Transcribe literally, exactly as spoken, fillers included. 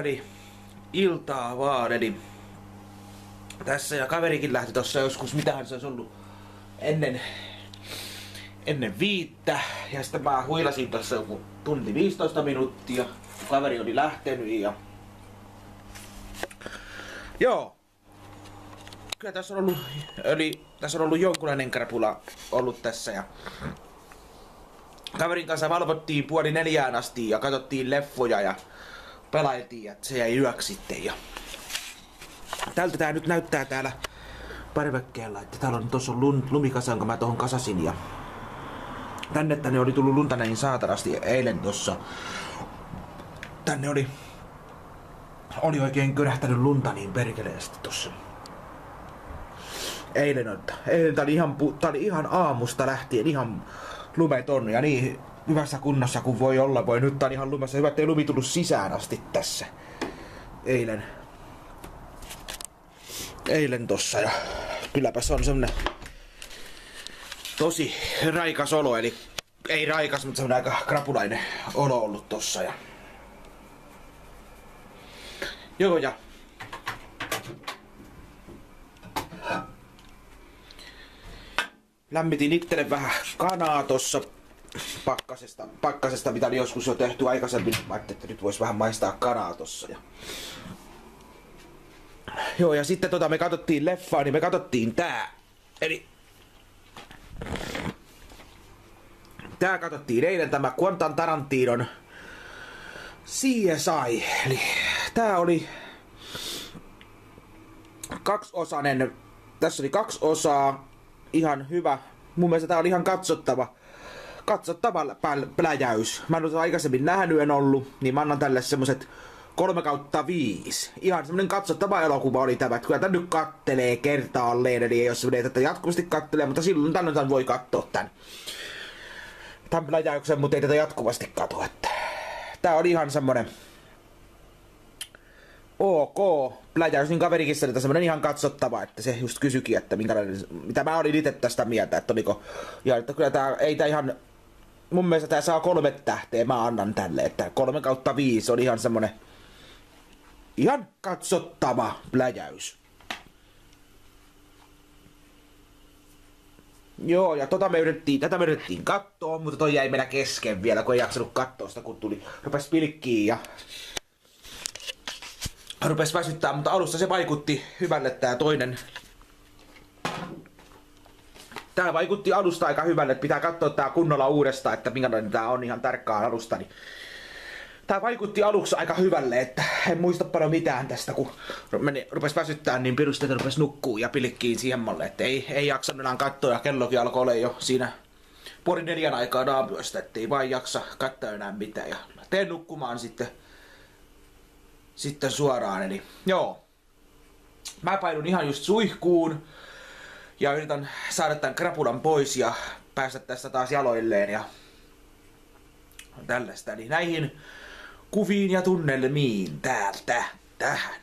Juoni iltaa vaan, eli tässä ja kaverikin lähti tossa joskus, mitähän se olisi ollut ennen, ennen viittä. Ja sitten mä huilasin tässä joku tunti viisitoista minuuttia, kaveri oli lähtenyt ja... Joo. Kyllä tässä on ollut, eli tässä on ollut jonkunlainen krapula ollut tässä ja... Kaverin kanssa valvottiin puoli neljään asti ja katsottiin leffoja ja pelailtiin, että se jäi yöksi sitten. Ja tältä tää nyt näyttää täällä parvekkeella, että täällä on tossa lun, lumikasa, jonka mä tohon kasasin. Ja tänne tänne oli tullut lunta näin saatanasti eilen tossa. Tänne oli, oli oikein körähtänyt lunta niin perkeleesti tossa. Eilen, eilen tää oli ihan, tää oli ihan aamusta lähtien ihan lumeton ja niin hyvässä kunnossa kuin voi olla. Voi nyt tää on ihan lumessa. Hyvä, ettei lumi tullut sisään asti tässä. Eilen. Eilen tossa ja kylläpä se on semmonen tosi raikas olo. Eli ei raikas, mutta semmonen aika krapulainen olo ollut tossa ja... Joo ja... Lämmitin itselle vähän kanaa tossa pakkasesta, pakkasesta, mitä oli joskus jo tehty aikaisemmin. Mä ajattelin, että nyt vois vähän maistaa kanaa tossa. Ja... Joo, ja sitten tota me katsottiin leffaa, niin me katsottiin tää. Eli... Tää katsottiin eilen tämä Quentin Tarantinon C S I. Eli tää oli... kaksiosainen. Tässä oli kaksi osaa. Ihan hyvä. Mun mielestä tää oli ihan katsottava. Katsottava pläjäys. Mä en ole aikaisemmin nähnyt, en ollut. Niin mä annan tälle semmoset kolme kautta viisi. Ihan semmonen katsottava elokuva oli tämä. Kyllä tän nyt kattelee kertaalleen. Eli ei oo semmonen, että jatkuvasti kattelee. Mutta silloin tällöin tän voi kattoo tän. Tän pläjäyksen, mutta ei tätä jatkuvasti kato. Että tää oli ihan semmonen... Ok, pläjäys, niin kaverikin sanoi, että semmonen ihan katsottava, että se just kysyikin, että minkälainen, mitä mä olin itse tästä mieltä, että oliko, ja että kyllä tää, ei tää ihan, mun mielestä tää saa kolme tähteä, mä annan tälle, että kolme kautta viisi on ihan semmonen, ihan katsottava pläjäys. Joo, ja tota me yritettiin, tätä me yritettiin kattoo, mutta toi jäi meillä kesken vielä, kun ei jaksanut kattoo sitä, kun tuli, rupes pilkkiin ja... Rupes väsyttää, mutta alussa se vaikutti hyvälle tää toinen. Tää vaikutti alusta aika hyvälle, että pitää katsoa tää kunnolla uudestaan, että minkälainen tää on ihan tarkkaan alusta. Niin tää vaikutti aluksi aika hyvälle, että en muista paljon mitään tästä, kun meni, rupes väsyttää, niin pirusteita rupes nukkuu ja pilkkiin siihen malle, että ei, ei jaksanut enää katsoa ja kellokin alkoi olla jo siinä puoli neljän aikaa naamyöstä, ettei vaan jaksa katsoa enää mitään ja teen nukkumaan sitten. Sitten suoraan, eli joo. Mä painun ihan just suihkuun ja yritän saada tän krapulan pois ja päästä tästä taas jaloilleen ja tällaista. Eli näihin kuviin ja tunnelmiin täältä tähän.